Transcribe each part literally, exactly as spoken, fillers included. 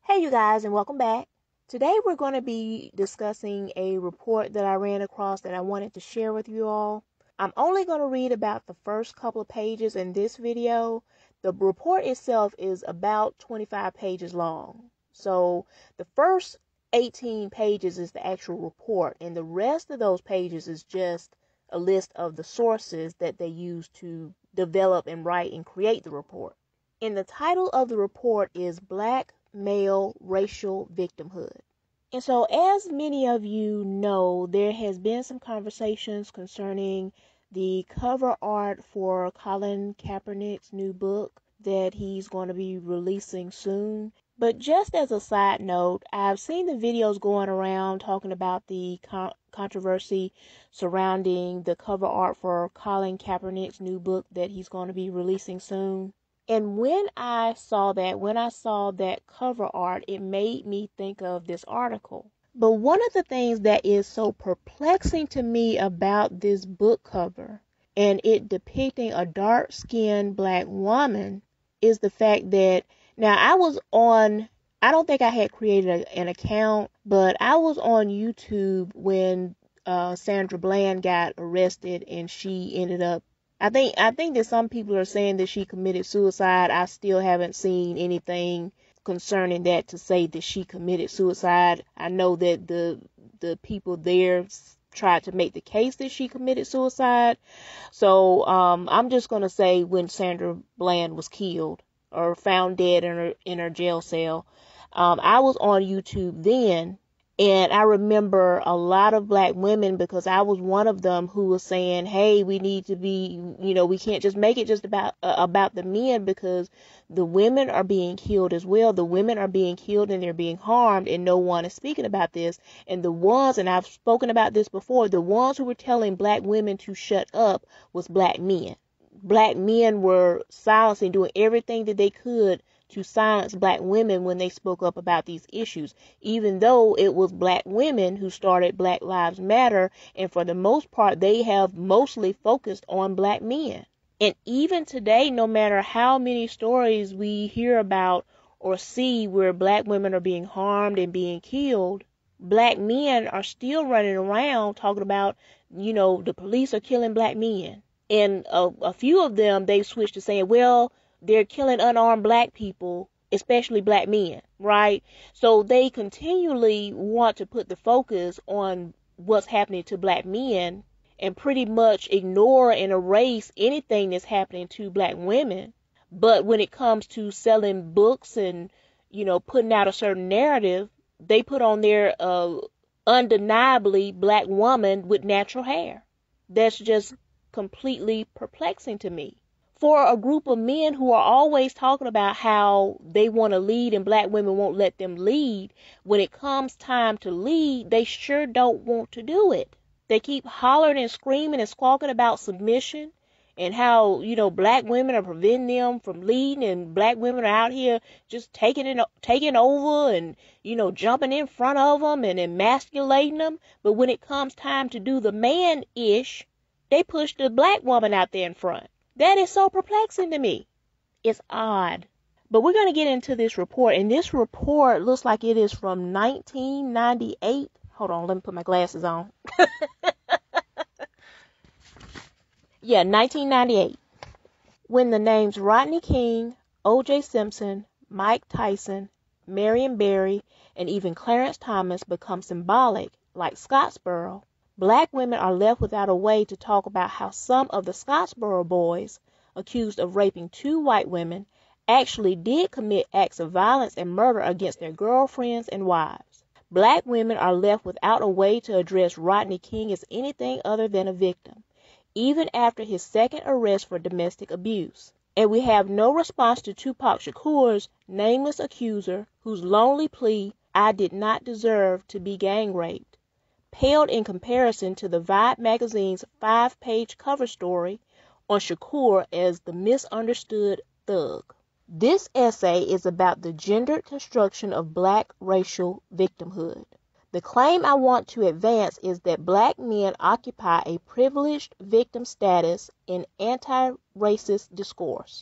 Hey you guys, and welcome back. Today we're going to be discussing a report that I ran across that I wanted to share with you all. I'm only going to read about the first couple of pages in this video. The report itself is about twenty-five pages long. So the first eighteen pages is the actual report, and the rest of those pages is just a list of the sources that they use to develop and write and create the report. And the title of the report is Black Male Racial Victimhood. And so, as many of you know, there has been some conversations concerning the cover art for Colin Kaepernick's new book that he's going to be releasing soon. But just as a side note, I've seen the videos going around talking about the con- controversy surrounding the cover art for Colin Kaepernick's new book that he's going to be releasing soon. And when I saw that, when I saw that cover art, it made me think of this article. But one of the things that is so perplexing to me about this book cover and it depicting a dark-skinned black woman is the fact that, now I was on, I don't think I had created a, an account, but I was on YouTube when uh, Sandra Bland got arrested and she ended up I think I think that some people are saying that she committed suicide. I still haven't seen anything concerning that to say that she committed suicide. I know that the the people there tried to make the case that she committed suicide. So um, I'm just going to say when Sandra Bland was killed or found dead in her in her jail cell, um, I was on YouTube then. And I remember a lot of black women, because I was one of them, who was saying, hey, we need to be, you know, we can't just make it just about uh, about the men, because the women are being killed as well. The women are being killed and they're being harmed, and no one is speaking about this. And the ones, and I've spoken about this before, the ones who were telling black women to shut up was black men. Black men were silencing, doing everything that they could to silence black women when they spoke up about these issues, even though it was black women who started Black Lives Matter, and for the most part they have mostly focused on black men. And even today, no matter how many stories we hear about or see where black women are being harmed and being killed, black men are still running around talking about, you know, the police are killing black men. And a, a few of them, they've switched to saying, well, they're killing unarmed black people, especially black men, right? So they continually want to put the focus on what's happening to black men and pretty much ignore and erase anything that's happening to black women. But when it comes to selling books and, you know, putting out a certain narrative, they put on there uh, undeniably black woman with natural hair. That's just completely perplexing to me. For a group of men who are always talking about how they want to lead and black women won't let them lead, when it comes time to lead, they sure don't want to do it. They keep hollering and screaming and squawking about submission and how, you know, black women are preventing them from leading, and black women are out here just taking it, taking over and, you know, jumping in front of them and emasculating them. But when it comes time to do the man-ish, they push the black woman out there in front. That is so perplexing to me. It's odd. But we're going to get into this report. And this report looks like it is from nineteen ninety-eight. Hold on, let me put my glasses on. Yeah, nineteen ninety-eight. When the names Rodney King, O J Simpson, Mike Tyson, Marion Barry, and even Clarence Thomas become symbolic, like Scottsboro, black women are left without a way to talk about how some of the Scottsboro boys, accused of raping two white women, actually did commit acts of violence and murder against their girlfriends and wives. Black women are left without a way to address Rodney King as anything other than a victim, even after his second arrest for domestic abuse. And we have no response to Tupac Shakur's nameless accuser, whose lonely plea, "I did not deserve to be gang raped," paled in comparison to the Vibe magazine's five-page cover story on Shakur as the misunderstood thug. This essay is about the gendered construction of black racial victimhood. The claim I want to advance is that black men occupy a privileged victim status in anti-racist discourse.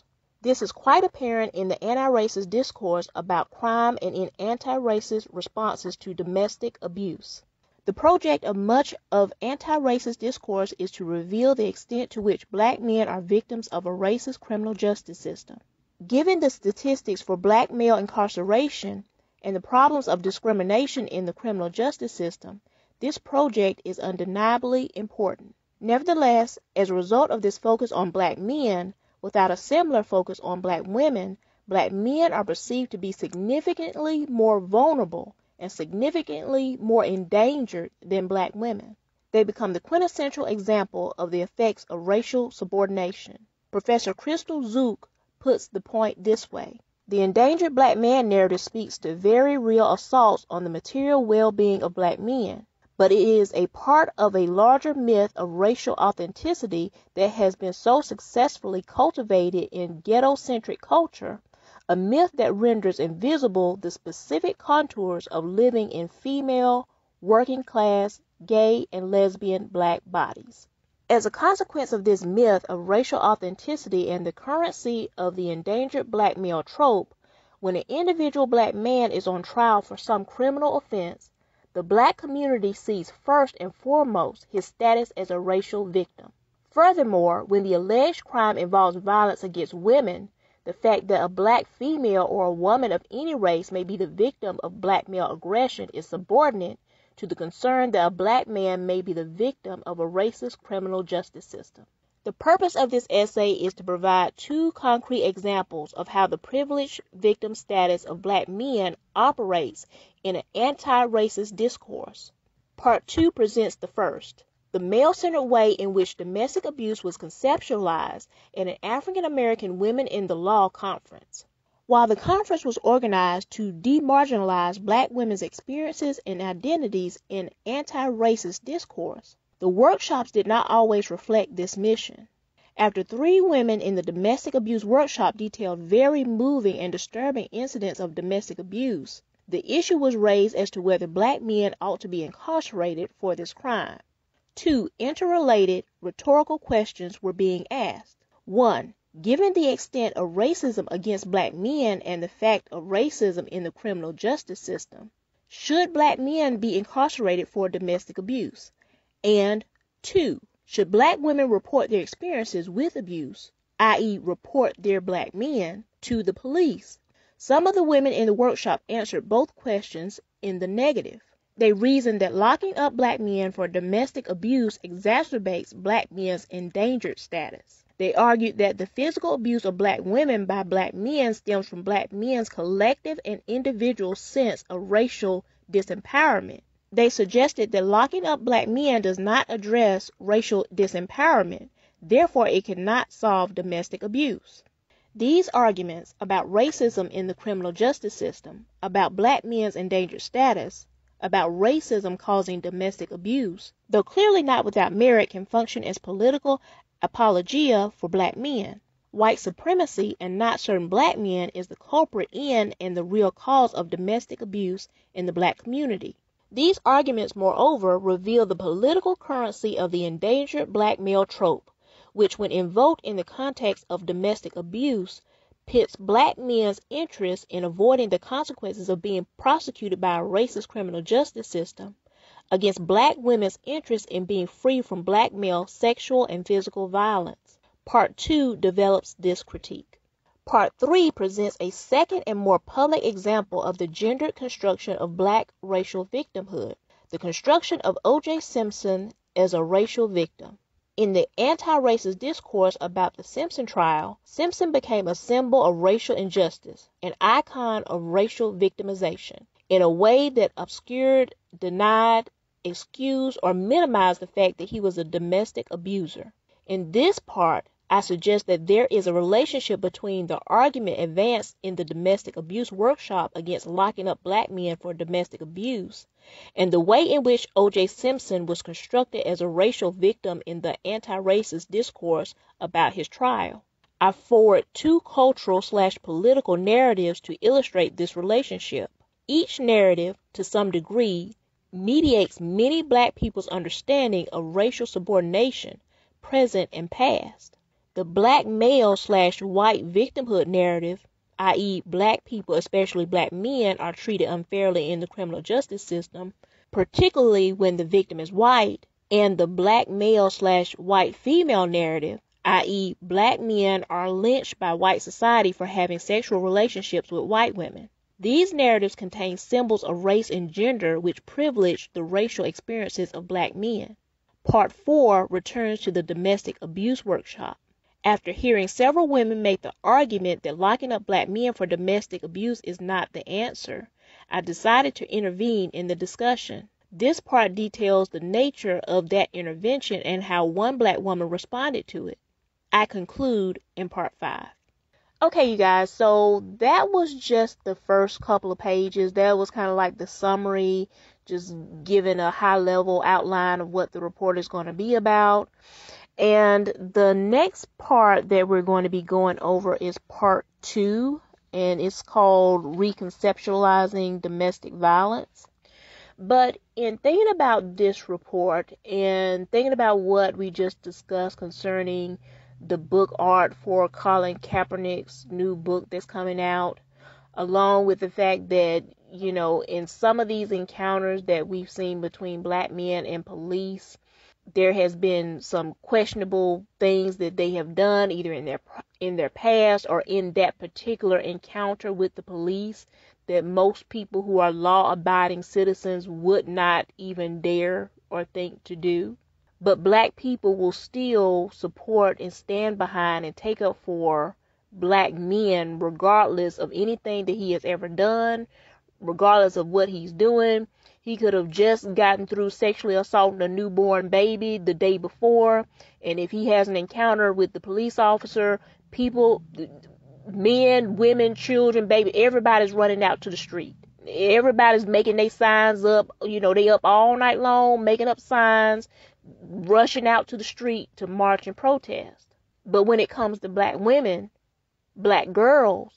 This is quite apparent in the anti-racist discourse about crime and in anti-racist responses to domestic abuse. The project of much of anti-racist discourse is to reveal the extent to which black men are victims of a racist criminal justice system. Given the statistics for black male incarceration and the problems of discrimination in the criminal justice system, this project is undeniably important. Nevertheless, as a result of this focus on black men, without a similar focus on black women, black men are perceived to be significantly more vulnerable and significantly more endangered than black women. They become the quintessential example of the effects of racial subordination. Professor Crystal Zook puts the point this way. The endangered black man narrative speaks to very real assaults on the material well-being of black men, but it is a part of a larger myth of racial authenticity that has been so successfully cultivated in ghetto-centric culture, a myth that renders invisible the specific contours of living in female, working-class, gay, and lesbian black bodies. As a consequence of this myth of racial authenticity and the currency of the endangered black male trope, when an individual black man is on trial for some criminal offense, the black community sees first and foremost his status as a racial victim. Furthermore, when the alleged crime involves violence against women, the fact that a black female or a woman of any race may be the victim of black male aggression is subordinate to the concern that a black man may be the victim of a racist criminal justice system. The purpose of this essay is to provide two concrete examples of how the privileged victim status of black men operates in an anti-racist discourse. Part two presents the first, the male-centered way in which domestic abuse was conceptualized in an African American Women in the Law conference. While the conference was organized to demarginalize black women's experiences and identities in anti-racist discourse, the workshops did not always reflect this mission. After three women in the domestic abuse workshop detailed very moving and disturbing incidents of domestic abuse, the issue was raised as to whether black men ought to be incarcerated for this crime. Two interrelated rhetorical questions were being asked. One, given the extent of racism against black men and the fact of racism in the criminal justice system, should black men be incarcerated for domestic abuse? And two, should black women report their experiences with abuse, that is report their black men, to the police? Some of the women in the workshop answered both questions in the negative. They reasoned that locking up black men for domestic abuse exacerbates black men's endangered status. They argued that the physical abuse of black women by black men stems from black men's collective and individual sense of racial disempowerment. They suggested that locking up black men does not address racial disempowerment, therefore it cannot solve domestic abuse. These arguments about racism in the criminal justice system, about black men's endangered status, about racism causing domestic abuse, though clearly not without merit, can function as political apologia for black men. White supremacy and not certain black men is the culprit in and the real cause of domestic abuse in the black community. These arguments, moreover, reveal the political currency of the endangered black male trope, which, when invoked in the context of domestic abuse, pits black men's interest in avoiding the consequences of being prosecuted by a racist criminal justice system against black women's interest in being free from black male sexual and physical violence. Part two develops this critique. Part three presents a second and more public example of the gendered construction of black racial victimhood, the construction of O J Simpson as a racial victim. In the anti-racist discourse about the Simpson trial, Simpson became a symbol of racial injustice, an icon of racial victimization, in a way that obscured, denied, excused, or minimized the fact that he was a domestic abuser. In this part, I suggest that there is a relationship between the argument advanced in the domestic abuse workshop against locking up black men for domestic abuse and the way in which O J Simpson was constructed as a racial victim in the anti-racist discourse about his trial. I forward two cultural slash political narratives to illustrate this relationship. Each narrative, to some degree, mediates many black people's understanding of racial subordination, present and past. The black male slash white victimhood narrative, that is black people, especially black men, are treated unfairly in the criminal justice system, particularly when the victim is white, and the black male slash white female narrative, that is black men are lynched by white society for having sexual relationships with white women. These narratives contain symbols of race and gender which privilege the racial experiences of black men. Part four returns to the domestic abuse workshop. After hearing several women make the argument that locking up black men for domestic abuse is not the answer, I decided to intervene in the discussion. This part details the nature of that intervention and how one black woman responded to it. I conclude in part five. Okay, you guys, so that was just the first couple of pages. That was kind of like the summary, just giving a high-level outline of what the report is going to be about. And the next part that we're going to be going over is part two, and it's called Reconceptualizing Domestic Violence. But in thinking about this report and thinking about what we just discussed concerning the book art for Colin Kaepernick's new book that's coming out, along with the fact that, you know, in some of these encounters that we've seen between black men and police, there has been some questionable things that they have done either in their in their past or in that particular encounter with the police that most people who are law-abiding citizens would not even dare or think to do. But black people will still support and stand behind and take up for black men regardless of anything that he has ever done, regardless of what he's doing. He could have just gotten through sexually assaulting a newborn baby the day before, and if he has an encounter with the police officer, people, men, women, children, baby, everybody's running out to the street. Everybody's making their signs up. You know, they up all night long making up signs, rushing out to the street to march and protest. But when it comes to black women, black girls,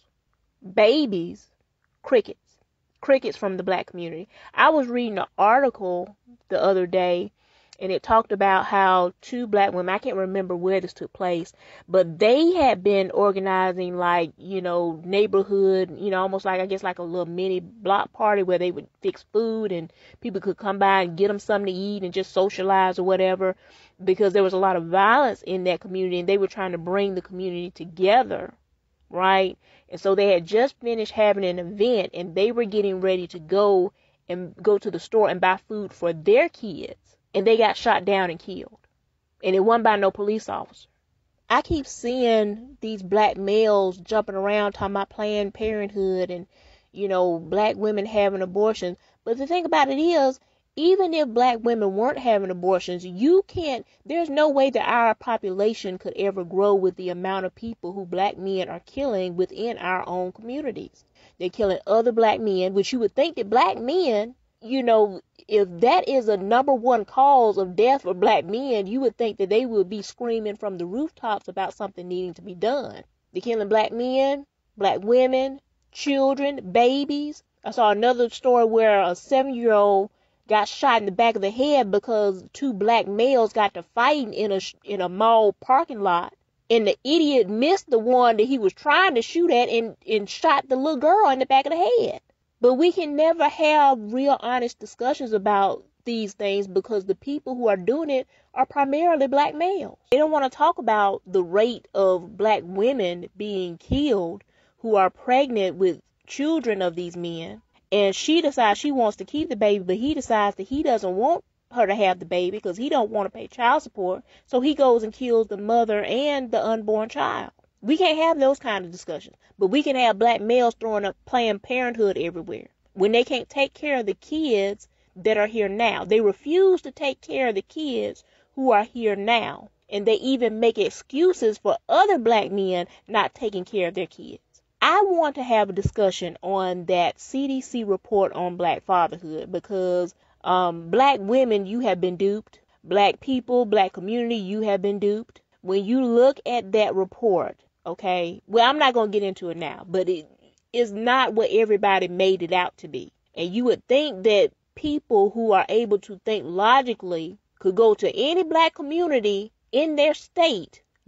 babies, crickets. Crickets from the black community. I was reading an article the other day, and it talked about how two black women, I can't remember where this took place, but they had been organizing like, you know, neighborhood, you know, almost like, I guess like a little mini block party where they would fix food and people could come by and get them something to eat and just socialize or whatever, because there was a lot of violence in that community and they were trying to bring the community together, right? And so they had just finished having an event and they were getting ready to go and go to the store and buy food for their kids. And they got shot down and killed. And it wasn't by no police officer. I keep seeing these black males jumping around talking about Planned Parenthood and, you know, black women having abortions. But the thing about it is, even if black women weren't having abortions, you can't, there's no way that our population could ever grow with the amount of people who black men are killing within our own communities. They're killing other black men, which you would think that black men, you know, if that is a number one cause of death for black men, you would think that they would be screaming from the rooftops about something needing to be done. They're killing black men, black women, children, babies. I saw another story where a seven-year-old got shot in the back of the head because two black males got to fighting in a in a mall parking lot, and the idiot missed the one that he was trying to shoot at and, and shot the little girl in the back of the head. But we can never have real honest discussions about these things because the people who are doing it are primarily black males. They don't want to talk about the rate of black women being killed who are pregnant with children of these men. And she decides she wants to keep the baby, but he decides that he doesn't want her to have the baby because he don't want to pay child support. So he goes and kills the mother and the unborn child. We can't have those kind of discussions, but we can have black males throwing up Planned Parenthood everywhere when they can't take care of the kids that are here now. They refuse to take care of the kids who are here now. And they even make excuses for other black men not taking care of their kids. I want to have a discussion on that C D C report on black fatherhood because um, black women, you have been duped. Black people, black community, you have been duped. When you look at that report, okay, well, I'm not going to get into it now, but it is not what everybody made it out to be. And you would think that people who are able to think logically could go to any black community in their state,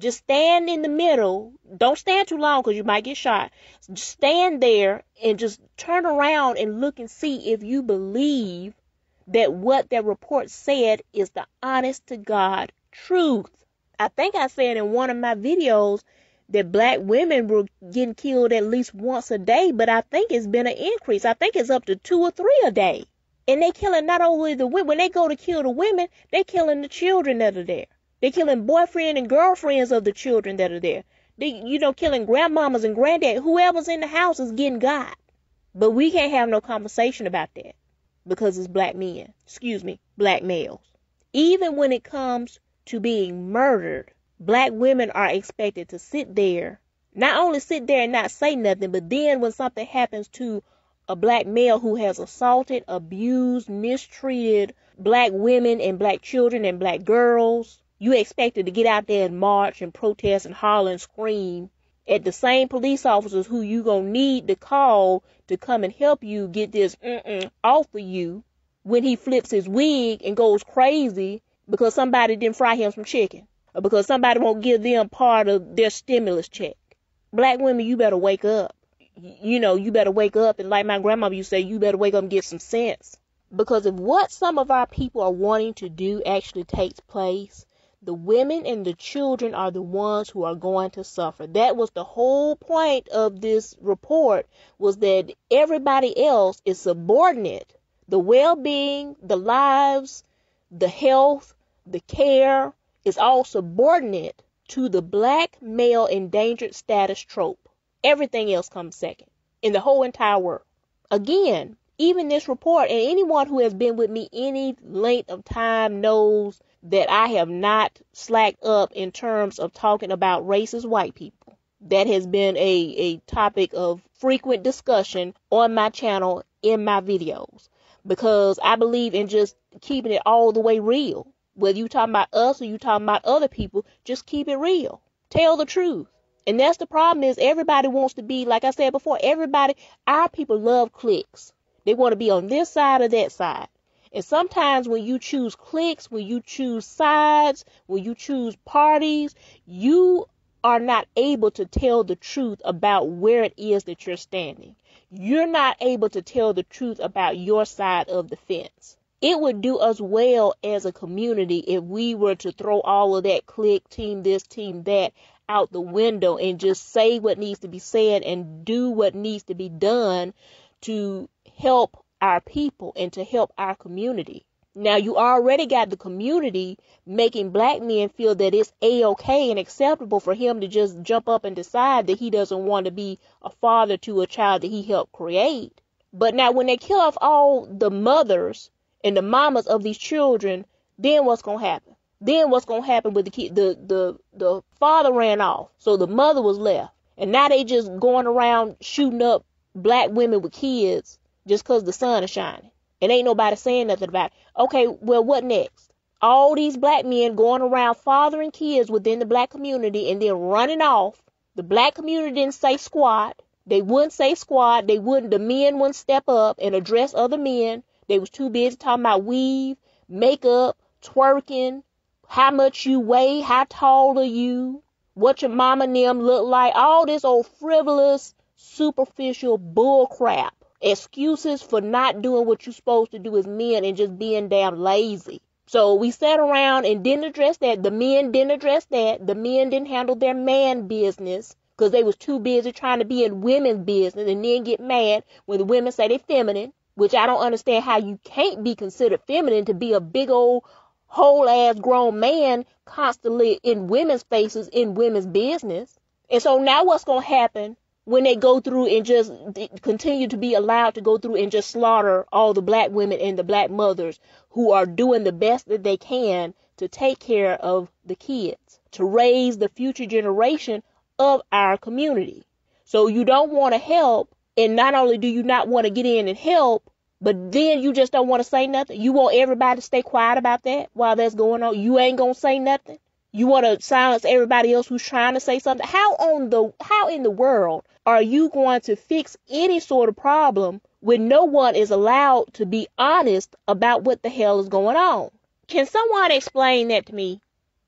Just stand in the middle. Don't stand too long because you might get shot. Just stand there and just turn around and look and see if you believe that what that report said is the honest to God truth. I think I said in one of my videos that black women were getting killed at least once a day, but I think it's been an increase. I think it's up to two or three a day. And they killing not only the women, when they go to kill the women, they killing the children that are there. They killing boyfriend and girlfriends of the children that are there. They, you know, killing grandmamas and granddad. Whoever's in the house is getting got. But we can't have no conversation about that because it's black men. Excuse me, black males. Even when it comes to being murdered, black women are expected to sit there, not only sit there and not say nothing, but then when something happens to a black male who has assaulted, abused, mistreated black women and black children and black girls, you expected to get out there and march and protest and holler and scream at the same police officers who you gonna need to call to come and help you get this mm-mm off of you when he flips his wig and goes crazy because somebody didn't fry him some chicken or because somebody won't give them part of their stimulus check. Black women, you better wake up. You know, you better wake up, and like my grandmother used to say, you better wake up and get some sense. Because if what some of our people are wanting to do actually takes place, the women and the children are the ones who are going to suffer. That was the whole point of this report, was that everybody else is subordinate. The well-being, the lives, the health, the care is all subordinate to the black male endangered status trope. Everything else comes second in the whole entire world. Again, even this report, and anyone who has been with me any length of time knows that I have not slacked up in terms of talking about racist white people. That has been a, a topic of frequent discussion on my channel in my videos, because I believe in just keeping it all the way real. Whether you talking about us or you talking about other people, just keep it real. Tell the truth. And that's the problem, is everybody wants to be, like I said before, everybody, our people love clicks. They want to be on this side or that side. And sometimes when you choose cliques, when you choose sides, when you choose parties, you are not able to tell the truth about where it is that you're standing. You're not able to tell the truth about your side of the fence. It would do us well as a community if we were to throw all of that clique, team this, team that out the window and just say what needs to be said and do what needs to be done to help our people and to help our community. Now, you already got the community making black men feel that it's a-okay and acceptable for him to just jump up and decide that he doesn't want to be a father to a child that he helped create. But now when they kill off all the mothers and the mamas of these children, then what's going to happen? Then what's going to happen with the kid? The, the, the father ran off, so the mother was left. And now they just going around shooting up black women with kids just because the sun is shining. And ain't nobody saying nothing about it. Okay, well, what next? All these black men going around fathering kids within the black community and then running off. The black community didn't say squat. They wouldn't say squat. They wouldn't, the men wouldn't step up and address other men. They was too busy talking about weave, makeup, twerking, how much you weigh, how tall are you, what your mama and them look like, all this old frivolous, superficial bull crap. Excuses for not doing what you're supposed to do as men and just being damn lazy. So we sat around and didn't address that. The men didn't address that. The men didn't handle their man business because they was too busy trying to be in women's business and then get mad when the women say they feminine, which I don't understand how you can't be considered feminine to be a big old whole ass grown man constantly in women's faces in women's business. And so now what's going to happen when they go through and just continue to be allowed to go through and just slaughter all the black women and the black mothers who are doing the best that they can to take care of the kids, to raise the future generation of our community? So you don't want to help, and not only do you not want to get in and help, but then you just don't want to say nothing. You want everybody to stay quiet about that while that's going on. You ain't going to say nothing. You want to silence everybody else who's trying to say something. How on the how in the world are you going to fix any sort of problem when no one is allowed to be honest about what the hell is going on? Can someone explain that to me?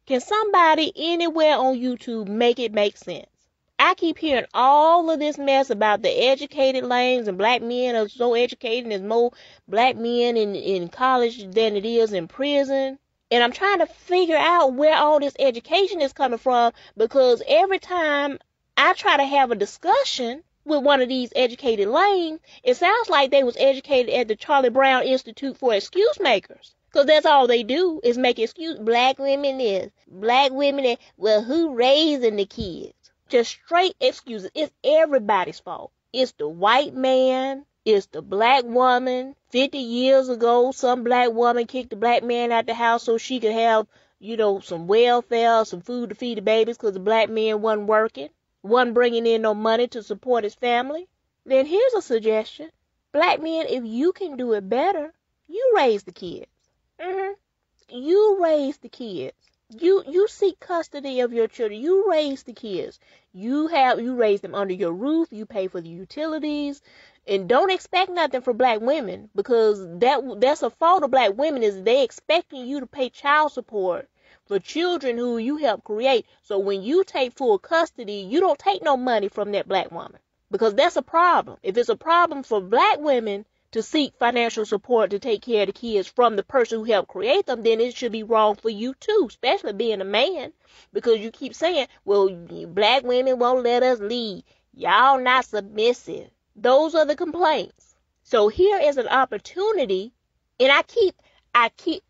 Can somebody anywhere on YouTube make it make sense? I keep hearing all of this mess about the educated lanes and black men are so educated and there's more black men in, in college than it is in prison. And I'm trying to figure out where all this education is coming from, because every time I try to have a discussion with one of these educated lanes, it sounds like they was educated at the Charlie Brown Institute for Excuse Makers. Because that's all they do is make excuse. Black women is. Black women is. Well, who raising the kids? Just straight excuses. It's everybody's fault. It's the white man. It's the black woman. Fifty years ago, some black woman kicked the black man out the house so she could have, you know, some welfare, some food to feed the babies, because the black man wasn't working, wasn't bringing in no money to support his family. Then here's a suggestion. Black men, if you can do it better, you raise the kids. Mm-hmm. You raise the kids. You you seek custody of your children. You raise the kids. You have you raise them under your roof. You pay for the utilities, and don't expect nothing for black women, because that that's a fault of black women, is they expecting you to pay child support for children who you help create. So when you take full custody, you don't take no money from that black woman, because that's a problem. If it's a problem for black women to seek financial support to take care of the kids from the person who helped create them, then it should be wrong for you too, especially being a man, because you keep saying, well, black women won't let us lead. Y'all not submissive. Those are the complaints. So here is an opportunity, and I keep, I keep,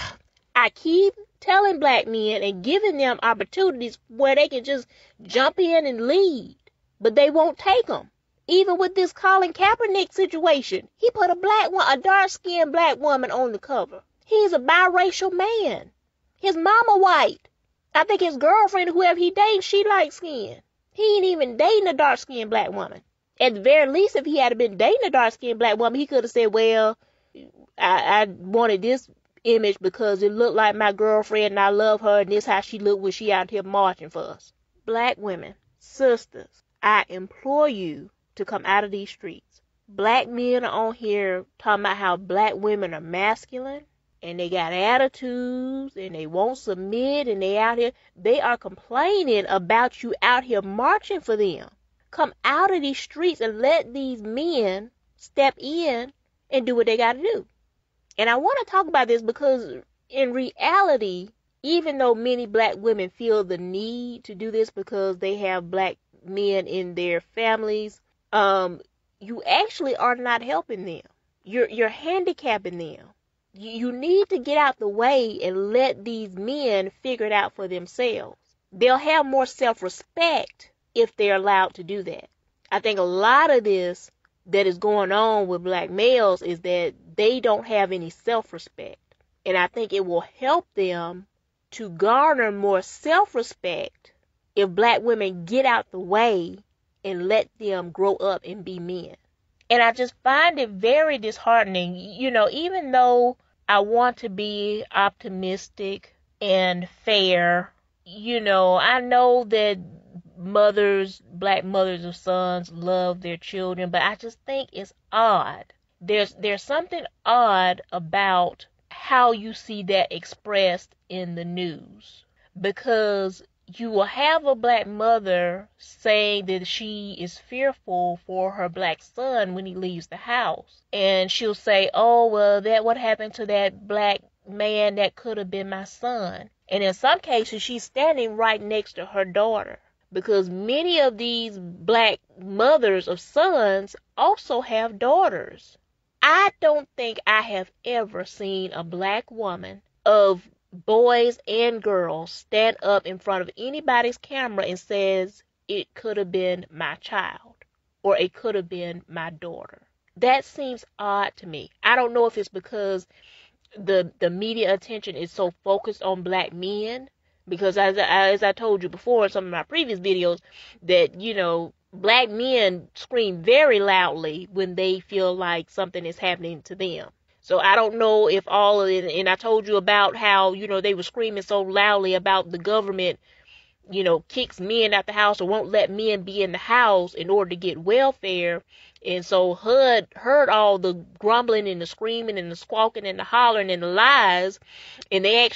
I keep telling black men and giving them opportunities where they can just jump in and lead, but they won't take them. Even with this Colin Kaepernick situation, he put a black one, a dark-skinned black woman on the cover. He's a biracial man. His mama white. I think his girlfriend, whoever he dating, she light skinned. He ain't even dating a dark-skinned black woman. At the very least, if he had been dating a dark-skinned black woman, he could have said, well, I, I wanted this image because it looked like my girlfriend and I love her, and this how she looked when she out here marching for us. Black women, sisters, I implore you to come out of these streets. Black men are on here talking about how black women are masculine and they got attitudes and they won't submit, and they out here, they are complaining about you out here marching for them. Come out of these streets and let these men step in and do what they got to do. And I want to talk about this because in reality, even though many black women feel the need to do this because they have black men in their families, Um, you actually are not helping them. You're you're handicapping them. You, you need to get out the way and let these men figure it out for themselves. They'll have more self-respect if they're allowed to do that. I think a lot of this that is going on with black males is that they don't have any self-respect. And I think it will help them to garner more self-respect if black women get out the way and let them grow up and be men. And I just find it very disheartening. You know, even though I want to be optimistic and fair, you know, I know that mothers, black mothers of sons love their children, but I just think it's odd. There's there's something odd about how you see that expressed in the news, because you will have a black mother saying that she is fearful for her black son when he leaves the house. And she'll say, oh, well, that what happened to that black man that could have been my son. And in some cases, she's standing right next to her daughter, because many of these black mothers of sons also have daughters. I don't think I have ever seen a black woman of boys and girls stand up in front of anybody's camera and says it could have been my child or it could have been my daughter. That seems odd to me. I don't know if it's because the the media attention is so focused on black men, because as I, as I told you before in some of my previous videos, that, you know, black men scream very loudly when they feel like something is happening to them. So I don't know if all of it, and I told you about how, you know, they were screaming so loudly about the government, you know, kicks men out the house or won't let men be in the house in order to get welfare. And so H U D heard all the grumbling and the screaming and the squawking and the hollering and the lies, and they actually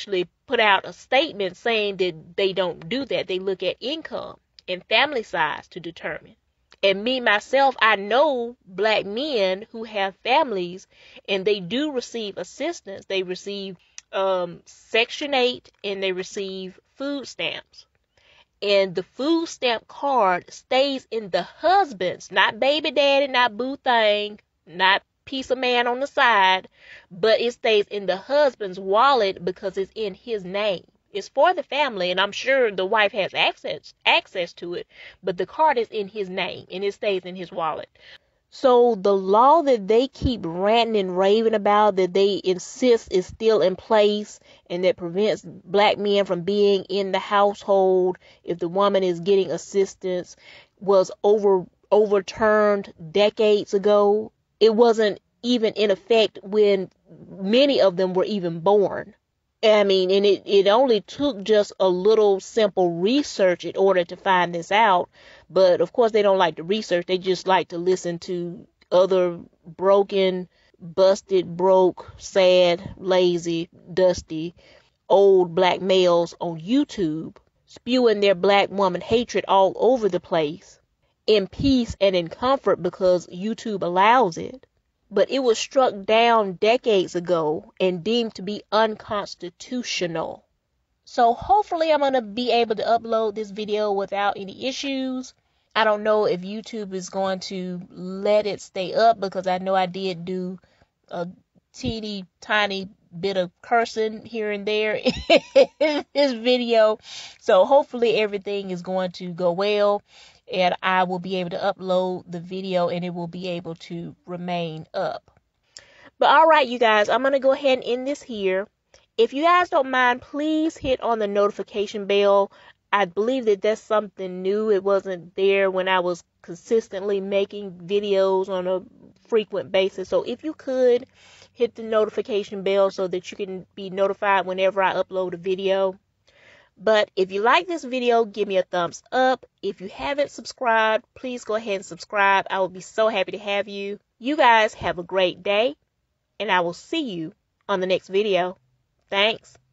put out a statement saying that they don't do that. They look at income and family size to determine. And me, myself, I know black men who have families and they do receive assistance. They receive um, Section eight and they receive food stamps. And the food stamp card stays in the husband's, not baby daddy, not boo thing, not piece of man on the side, but it stays in the husband's wallet because it's in his name. It's for the family, and I'm sure the wife has access access to it, but the card is in his name and it stays in his wallet. So the law that they keep ranting and raving about, that they insist is still in place and that prevents black men from being in the household if the woman is getting assistance, was over overturned decades ago. It wasn't even in effect when many of them were even born. I mean, and it, it only took just a little simple research in order to find this out. But of course, they don't like to research. They just like to listen to other broken, busted, broke, sad, lazy, dusty, old black males on YouTube spewing their black woman hatred all over the place in peace and in comfort because YouTube allows it. But it was struck down decades ago and deemed to be unconstitutional. So hopefully I'm going to be able to upload this video without any issues. I don't know if YouTube is going to let it stay up because I know I did do a teeny tiny bit of cursing here and there in this video. So hopefully everything is going to go well and I will be able to upload the video and it will be able to remain up. But all right, you guys, I'm going to go ahead and end this here. If you guys don't mind, please hit on the notification bell. I believe that that's something new. It wasn't there when I was consistently making videos on a frequent basis. So if you could hit the notification bell so that you can be notified whenever I upload a video. But if you like this video, give me a thumbs up. If you haven't subscribed, please go ahead and subscribe. I will be so happy to have you. You guys have a great day, and I will see you on the next video. Thanks.